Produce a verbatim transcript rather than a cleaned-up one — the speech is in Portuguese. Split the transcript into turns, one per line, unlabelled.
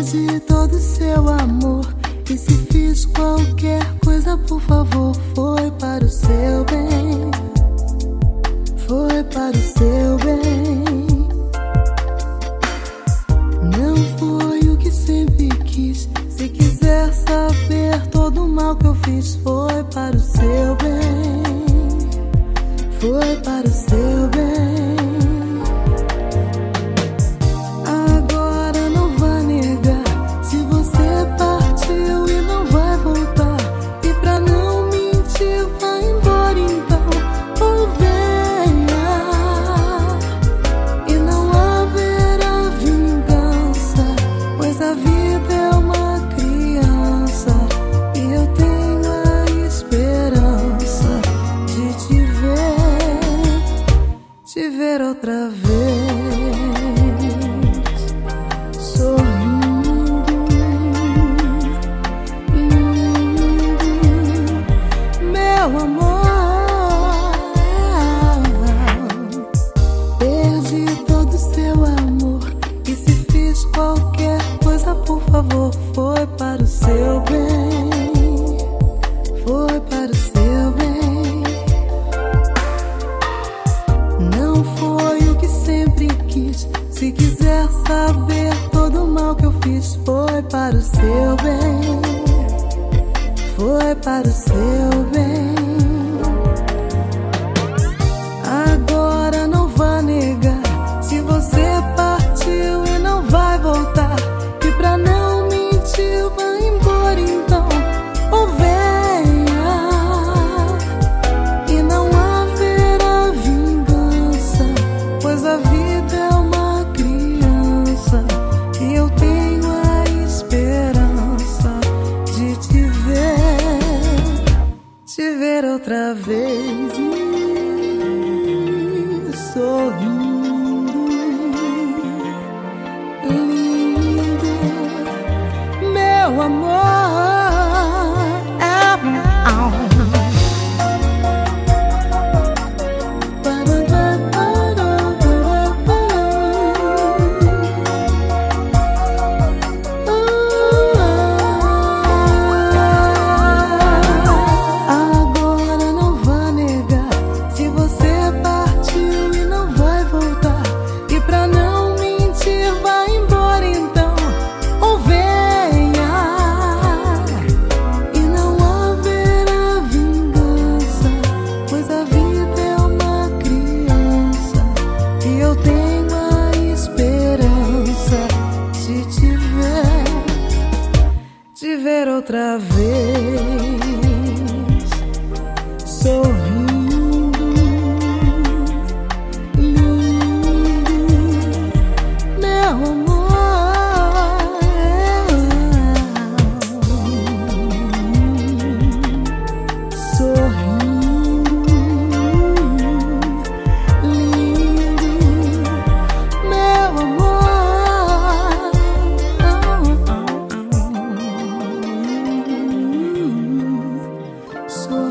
Perdi todo seu amor, e se fiz qualquer coisa, por favor, foi para o seu bem. Foi para o seu bem. Não foi o que sempre quis. Se quiser saber todo o mal que eu fiz, foi para o seu bem. Foi para o seu bem. Agora não vai negar, se você partiu e não vai voltar. E pra não mentir, vai embora então, ou venha. E não haverá vingança, pois a vida é uma criança. E eu tenho a esperança de te ver, te ver outra vez. Por favor, foi para o seu bem. Foi para o seu bem. Não foi o que sempre quis. Se quiser saber todo o mal que eu fiz, foi para o seu bem. Foi para o seu bem. Agora não vá negar, se você partiu e não vai voltar. E pra não mentir, vai embora então, ou venha. E não haverá vingança, pois a vida é uma criança. E eu tenho a esperança de te ver, te ver outra vez. Sorrindo, lindo, meu amor. Agora não vá negar, se você partiu e não vai voltar. E pra não mentir, vai embora então, ou venha. E não haverá vingança, pois a vida é uma criança. E eu tenho a esperança de te ver, de ver outra vez. Sorrindo, lindo, meu amor. Sorrindo, lindo, meu amor. Sorrindo.